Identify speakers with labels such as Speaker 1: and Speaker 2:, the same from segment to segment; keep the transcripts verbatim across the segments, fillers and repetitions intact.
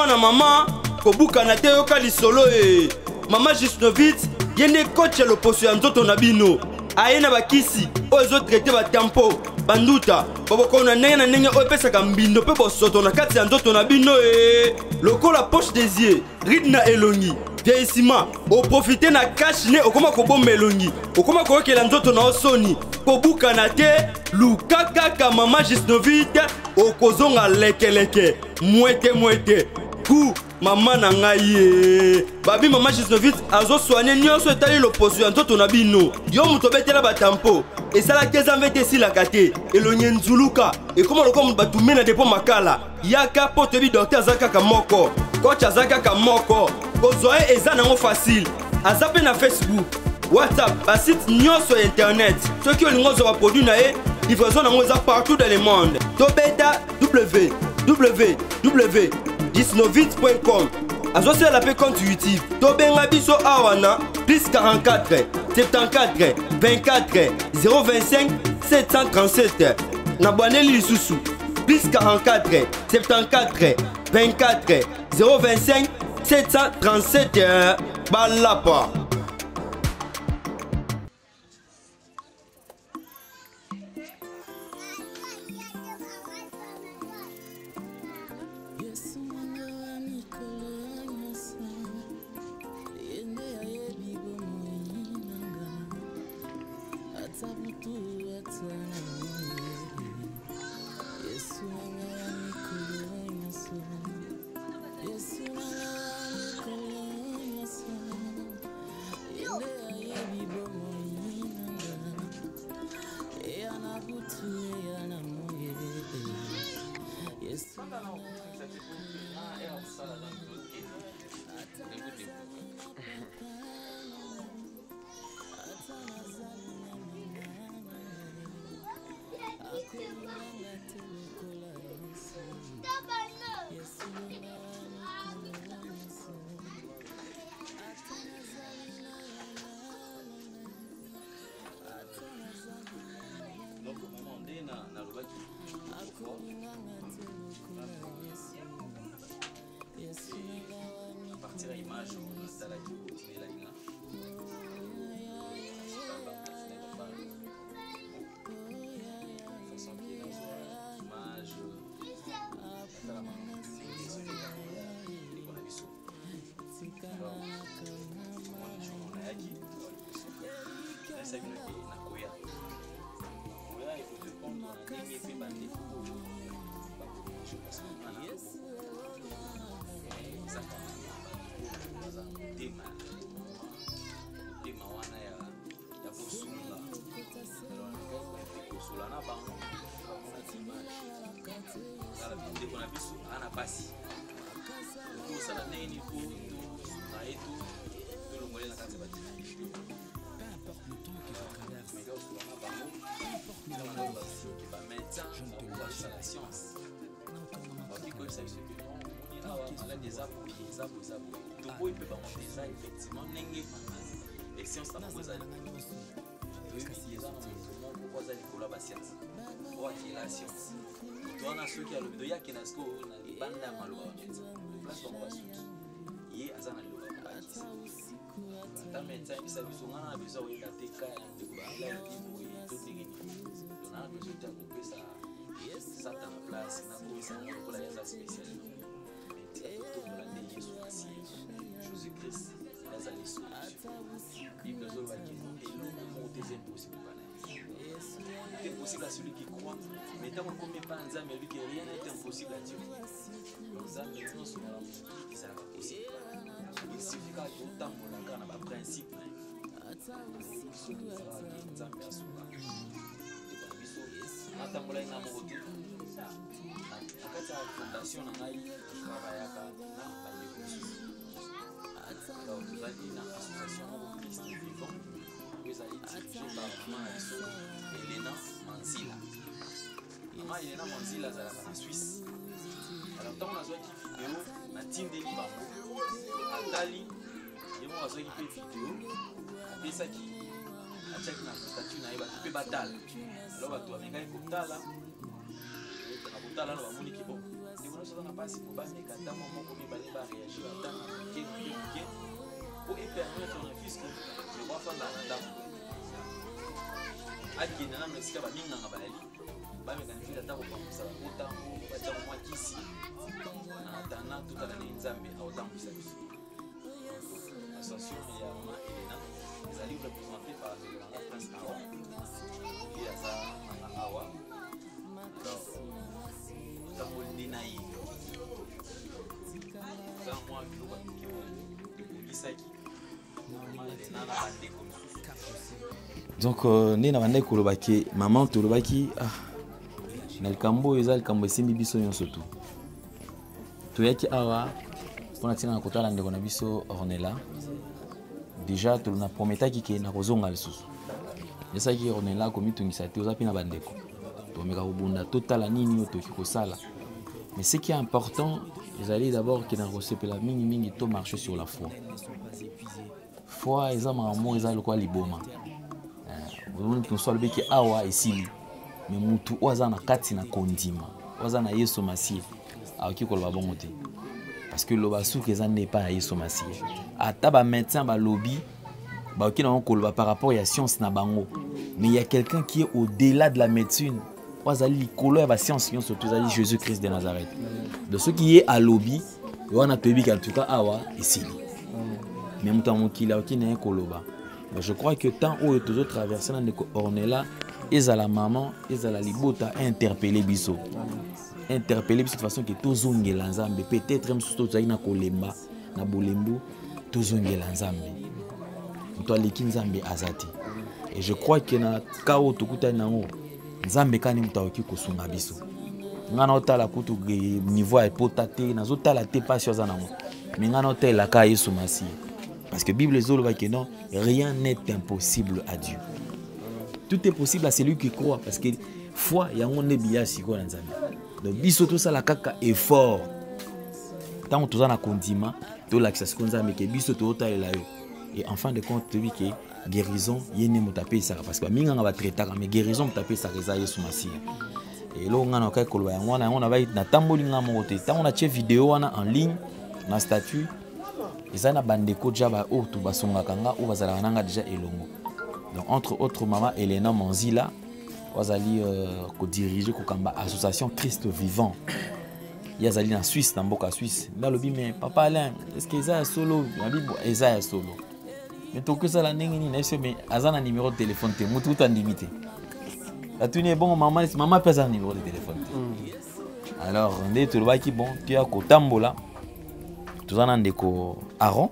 Speaker 1: na mama kobuka na te yoka lisolo e mama Gisnovitz yende coach ya loposo ya nzoto na bino aye na bakisi oyo ezotraite batempo banduta baboko na ndenge na ndenge oyo epesaka mbindo mpe bosoto na kati ya nzoto na bino e lokola poche des yeux ride na elongi vieillissement oprofite na cash ne okoma kobomba elongi okoma koyokela nzoto na osoni kobuka na te luka kaka mama Gisnovitz okozonga lekeleke mwete mwete ku mama na ngai ye babi mama Gisnovitz azosoigne nyonso etali loposo ya nzoto na bino yo moto obetela batampo esalaki ezambe te esilaka te elongi nzuluka ekoma lokola moto batume na depo makala yaka mpo toyebi docteur aza kaka moko coach aza kaka moko kozwa ye eza nango facile aza mpe na Facebook WhatsApp basite nyonso ya internet soki olingi ozwa baproduit na ye livraison nango eza partout dans le monde tobeta w w w gisnovitz point com azosala mpe compte YouTube tobenga biso awa na plus quarante-quatre soixante-quatorze vingt-quatre zéro vingt-cinq sept cent trente-sept na bwaneli lisusu plus quarante-quatre soixante-quatorze vingt-quatre zéro vingt-cinq sept cent trente-sept balapa.
Speaker 2: C'est impossible à celui qui croit, mais tant qu'on ne met pas en Zam, lui que rien n'est impossible à Dieu. Donc ça, maintenant, souvent, ça n'est pas possible. Il suffit qu'à tout temps, on a un principe. Natambola ina moto akati ya fondation na ngai travaillaka na bandeko mosusu alors tozali na association moko Christ vivant oyo ezali dirigé par mama na biso Elena Manzila. Mama Elena Manzila azalaka na Suisse. Alors ntango nazwaki video natindeli bango atali ye moko azwaki mpe video apesaki atiaki na statut na ye bato mpe batala alors bato bamekaki kotala na kotala na bamoni ki bon ndeko nyonso aza na mpasi kobameka ntango moko mibale baréagir ata na moke moke moke po epermettre na fiske loko afanda na ndako akende na esika baminganga bayali bameka na fili ata kopangwisa bango ntango batiako mwa kisi na atana totala na nzambe aotambwisa biso. L'association ya mama Elena ezali représentée par Zelanga Prince Awa puis aza mama Awa. Alors tamboli nde na ye za mwa biloko apiki ebongisaki mama Elena na bandeko mosusu.
Speaker 3: Donc nde na bandeko olobaki mama tolobaki ah na likambo oyo eza likambo esimbi biso nyonso tu toyaki awa mpona ntina na kotala ndeko na biso Ornella. Déjà tolona prometaki ke na kozonga lisusu esaki Ornella komitungisa te oza mpe na bandeko tomeka kobunda totala nini oyo toki kosala. Mais ce qui est important ezali d'abord ke na kosepela mingimingi to marcher sur la foi. Foi eza makambo eza lokola liboma omoni toso alobeki awa esili me mutu oyo aza na kati na kondima oyo aza na Yesu Masiye akoki koloba bongo te parce que loba suki eza nde epai ya Yesu Masiye. Ata bamédecin balobi bakoki nango koloba par rapport ya science na bango, mais il y a quelqu'un qui est au-delà de la médecine oyo azali likolo ya bascience nyonso to ezali Jésus Christ de Nazareth. Donc soki ye alobi wana toyebiki en tout cas awa esili mais moto ya mokili akoki na ye koloba. Je crois que tant oyo tozo traverser na ndeko Ornella ezala maman ezala libota interpeller biso interpeller biso de façon que tozongela nzambe peut-être même surtout tozali na kolemba na bolembo tozongela nzambe moto aleki nzambe azati. Et je crois que na kao tokutani nango nzambe kani moto akoki kosunga biso nga na otala kutu niveau ya epota te nazotala te pasi oza nango mais nga na otalelaka Yesu Masiye. Parce que la Bible dit que non, rien n'est impossible à Dieu. Tout est possible à celui qui croit. Parce que foi, il y a un biasi quoi dans Nzambe. Donc biso tout ça la kaka effort. Tant que tu as un condiment, tu as l'accès à Nzambe que biso tout ta là. Et en fin de compte, tu dis que guérison, il y a une tapé ça parce que minga va traiter mais guérison tapé ça reza Yesu Masiye. Et là on a ka kolwa on a on a va na tambolinga moté. Tant on a che vidéo en ligne, na statut ils ont bandeko jaba o to basonga kanga o bazala nanga déjà elongo. Donc entre autres maman Elena Manzila wazali euh, ko diriger ko kamba association Christ vivant. Yazali na Suisse na mboka Suisse. Dans le mais papa Alain, est-ce que ça solo na bibo eza solo. Mais to que ça la ndenge ni na se mais azana numéro de téléphone te mutu tandimité. La tuni bon maman maman pesa un numéro de téléphone. Mm. Alors ndé to ba ki bon tu as ko tambola. Tout ça ndeko Aaron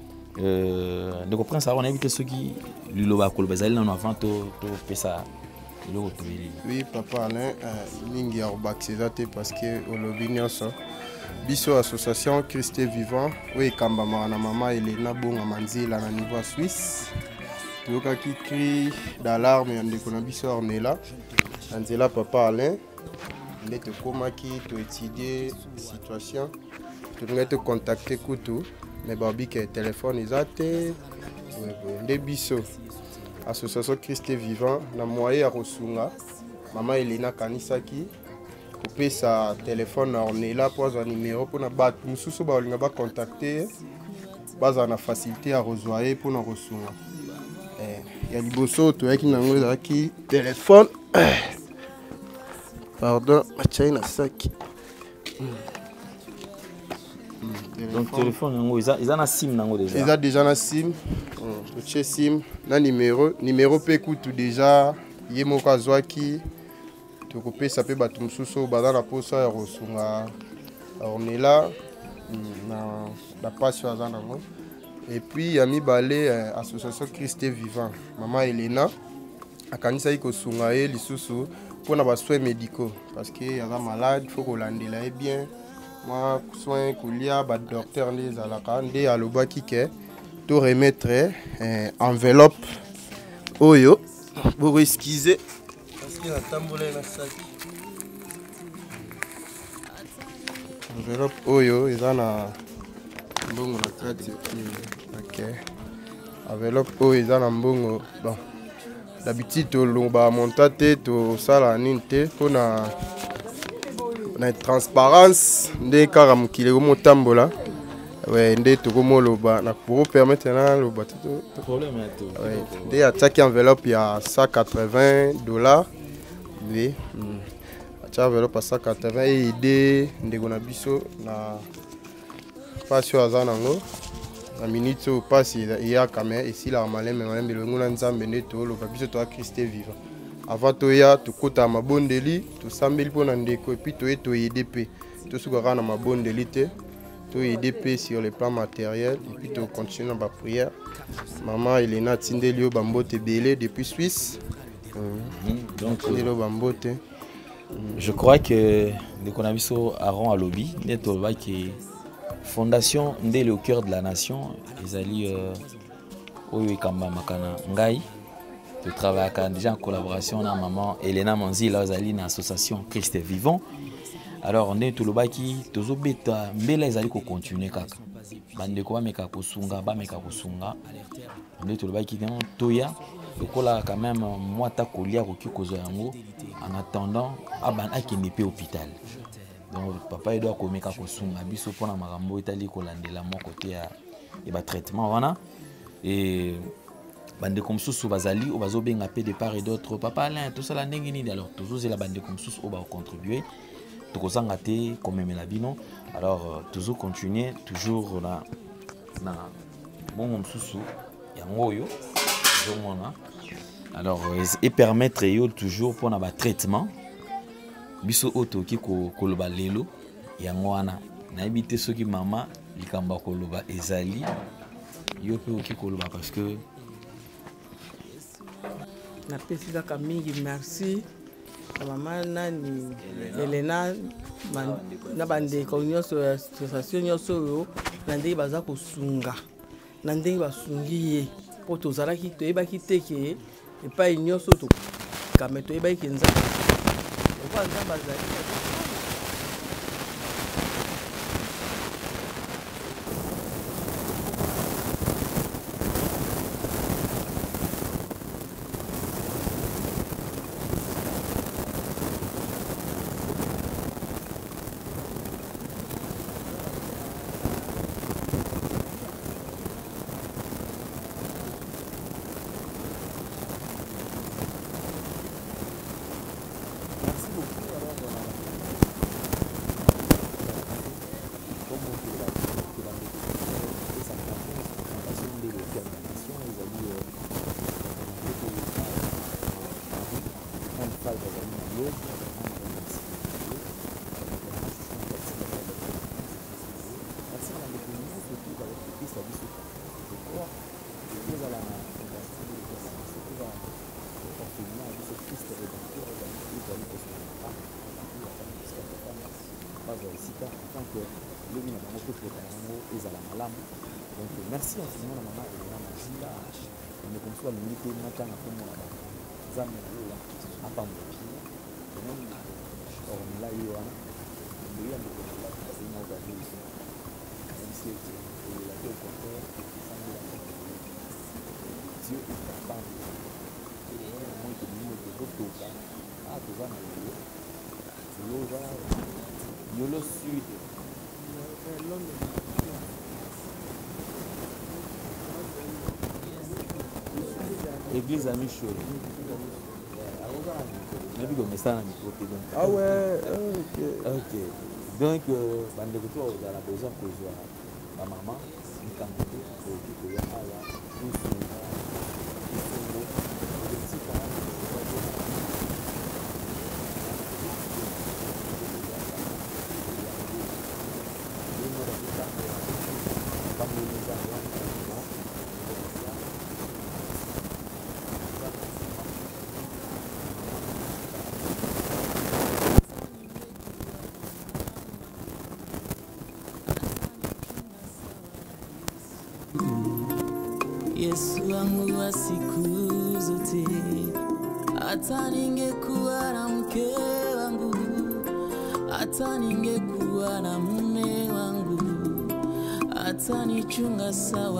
Speaker 3: euh ndeko Prince Aaron invité ceux qui lui loba kolbezali na avant to to pesa lo to bili.
Speaker 4: Oui papa Alain mingi ya baxezate parce que olobi nyonso biso association Christ vivant oui kamba na mama Elena bonga manzila na niveau Suisse toka ki cri d'alarme ya ndeko na biso Ornella anzela papa Alain ndete komaki to étudier situation tu dois te contacter kutu mais babi que téléphone isate de biso association Christ vivant na moyen à Rosunga maman Elena kanisaki couper sa téléphone Ornella pour un numéro pour na bat mususu ba linga ba contacter baza na facilité à rejoindre pour na Rosunga eh ya liboso to yaki nango zaki téléphone pardon China saki.
Speaker 3: Donc téléphone nango ils ont na sim nango déjà.
Speaker 4: Ils ont déjà na sim. Le sim na numéro numéro pe kutu déjà yemo kazwaki to kopé ça pe batu mususu baza na posa ya Rosunga Ornella na la passion azana ngo. Et puis yami balé association Christ vivant maman Elena akanisa iko sunga e lisusu pour na ba soins médicaux parce que yaza malade faut ko landela bien. Moi soin kulia ba docteur les alaka nde alobaki ke to remettre eh, enveloppe oyo pour esquiser parce que la tambola na sac enveloppe oyo ezana mbongo na kati OK enveloppe oyo ezana mbongo bon d'habitude to lomba montate to sala ninte pona na transparence nde kaka mokili komotambola ouais nde tokomoloba na pour permettre na loba tout
Speaker 3: problème là tout
Speaker 4: ouais nde atiaki enveloppe ya cent quatre-vingts dollars oui atia enveloppe ya cent quatre-vingts et ide ndeko na biso na pasi oyo aza nango na minute oyo pasi eyaka me esilaka malembe malembe elongo na nzambe nde toloba biso toya Christ vivant avant toya tokota mabondeli tosambeli mpona ndeko epuis toye toyede mpe tosuka kaka na mabondeli te toyede mpe sur le plan matériel epuis tocontinue na baprière. Maman Elena atindeli yo bambote ebele depuis Suisse.
Speaker 3: Donc
Speaker 4: atindeli yo bambote.
Speaker 3: Je crois que ndeko na biso Aaron alobi nde tolobaki fondation ndele au cœur de la nation ezali euh, oyo ekambamaka na ngai. Je travaille déjà en collaboration avec maman Elena Manzila Zali dans l'association Christ Vivant. Alors on est tout le baki, tous les bêta, mais là ils allaient continuer kaka. Bande quoi meka kosunga, ba meka kosunga. On est tout le baki dans toya. Donc là quand même moi ta kolia ko kikozo yango en attendant aban akinipe hôpital. Donc papa il doit ko meka kosunga biso pona makambo itali ko landela mon côté ya et ba traitement voilà. Et bande comme sous bazali ou bazo benga pe de part et d'autre papa Alain tout ça la ndenge nini alors toujours c'est la bande comme sous au ba contribuer to kozanga te comme même la bino alors toujours continuer toujours na na bon comme sous yango yo zo mona alors et permettre yo toujours pour na ba traitement biso auto ki ko koloba lelo yango wana na ebité soki mama likamba koloba ezali yo pe ki koloba parce que
Speaker 5: na pesi kaka mingi merci na mama nani Elena na bandeko nyonso ya association nyonso oyo na ndenge baza kosunga na ndenge basungi ye po tozalaki toyebaki te ke epai nyonso tokame toyebaki ke nzambe okwa nzambe azali
Speaker 3: donc merci infiniment à maman Elena Manzila on est comme ça limité maintenant à comme on a zame là à pas mon pied même on l'a eu là il y a beaucoup de là c'est une autre chose même si il a fait au contraire Dieu est capable et moi que nous de d'autres cas à tout ça le va yo le sud Église à Michaud. Ah ouais, ok. Ok. Donc, bande de toi, vous avez besoin que je sois ma maman, une quantité pour que je sois là, tout sur
Speaker 6: Yesu wangu wa siku zote, hata ningekuwa na mke wangu, hata ningekuwa na mume wangu, hata nichunga sawa.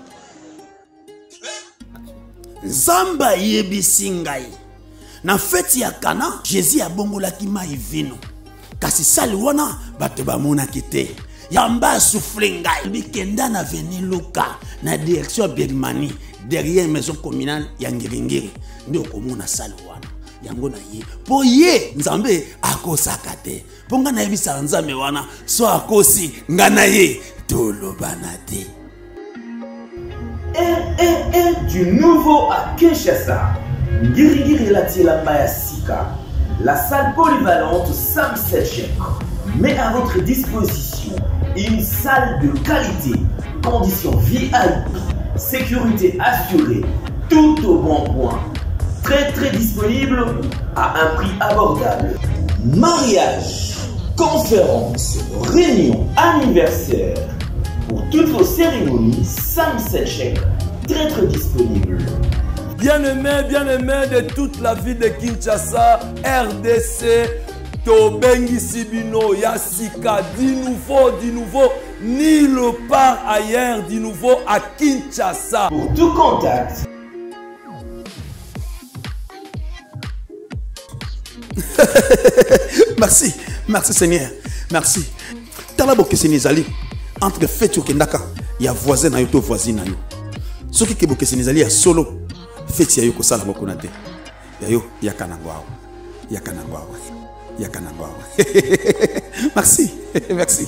Speaker 7: Zamba yebisi ngai na feti ya Kana Jésus abongolaki mai vino kasi kasi sali wana bato bamonaki te yamba souffle ngai bikenda na veni luka na direction Birmanie derrière maison communale ya Ngiringiri ndio komona sali wana yango na ye po ye nzambe akosaka te po nga na yebisa nzambe wana so akosi nga na ye tolobana te.
Speaker 8: Un, un, un du nouveau à Kinshasa. Ngirigiri Latielamba Sika. La salle polyvalente Sam Setchek met à votre disposition une salle de qualité, conditions V I P, sécurité assurée, tout au bon point. Très très disponible à un prix abordable. Mariage, conférences, réunions, anniversaires. Pour toutes vos cérémonies, Sam Setchek, très très disponible.
Speaker 9: Bien-aimé, bien-aimé de toute la ville de Kinshasa, R D C, Tobengi Sibino, Yassika, du nouveau, du nouveau, nulle part ailleurs, du nouveau à Kinshasa.
Speaker 8: Pour tout contact.
Speaker 7: Merci, merci Seigneur, merci. Talabo Keseni Zali, entre Fetu Kendaka, il y a voisin na yo to voisine na yo. Ce qui Kebo Keseni Zali a solo, Feti ya yo kosala mokonate. Ya yo yakanangwao, yakanangwao, yakanangwao. Merci, merci.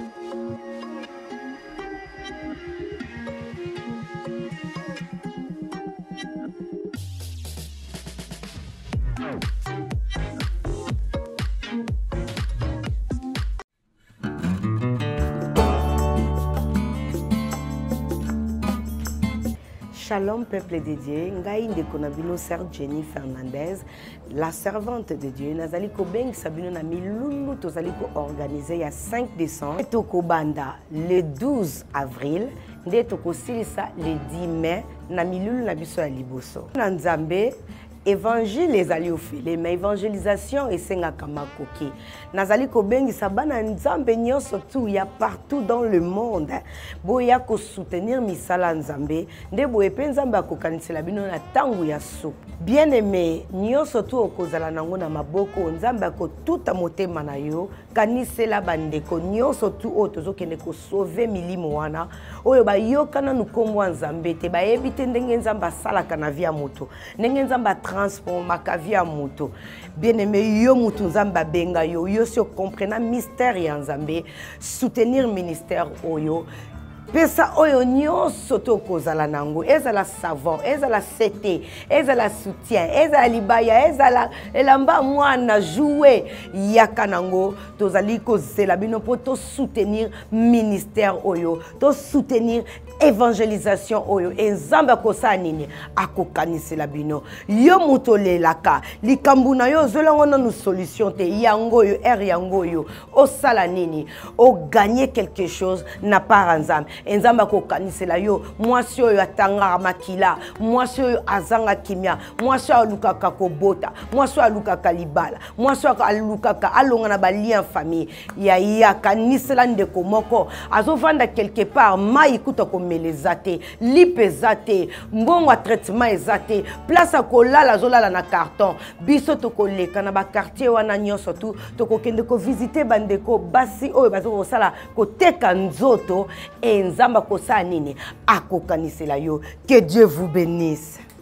Speaker 10: Shalom peuple de Dieu, ngai ndeko na bino sœur Jenny Fernandez, la servante de Dieu. Nazali ko beng sabino na milulu tozali ko organiser ya cinq décembre. Toko banda le douze avril, nde toko silisa le dix mai na milulu na biso ya liboso. Na Nzambe évangile ezali ofele, mais évangélisation esengaka makoki. Nazali ko bengisa bana Nzambe nyonso tu ya partout dans le monde. Boya ko soutenir misala Nzambe, nde boye pe Nzambe akokanisela bino na tangu ya soupe. Bien aimé, nyonso tu okozala nango na maboko, Nzambe ako tuta motema na yo, kanisela bandeko nyonso tu o tozokende ko sauver milimo wana. Oyo ba yokana nukombo Nzambe te ba ebite ndenge Nzambe asalaka na via moto. Ndenge Nzambe transforma ka via moto. Bien aimé, yo mutu Nzambe benga yo, yo si comprena mystère ya Nzambe, soutenir ministère oyo. Pesa oyo nyonso to kozala nango, ezala savon, ezala sete, ezala soutien, ezala libaya, ezala elamba mwana jouer yaka nango, tozali kozela bino po to soutenir ministère oyo, to soutenir évangélisation oyo, Nzambe kosa nini akokanisela bino. Yo mutolelaka, likambu na yo zolango na solution te, yango yo er yango yo, osala nini, o gagner quelque chose na part Nzambe. Nzamba ko kanisela yo mwasi oyo atanga makila, mwasi oyo azanga kimia, mwasi oyo alukaka kobota, mwasi oyo alukaka libala, mwasi oyo alukaka alonga na balia famille ya ya kanisela ndeko moko azovanda quelque part mai kuta ko melezate lipezate mbongo a traitement ezate place akolala zolala na carton biso tokoleka na ba quartier wana nyonso tu tokokende ko visiter bandeko basi oyo bazo kosala koteka nzoto Nzamba kosa nini akokanisela yo. Que Dieu vous bénisse.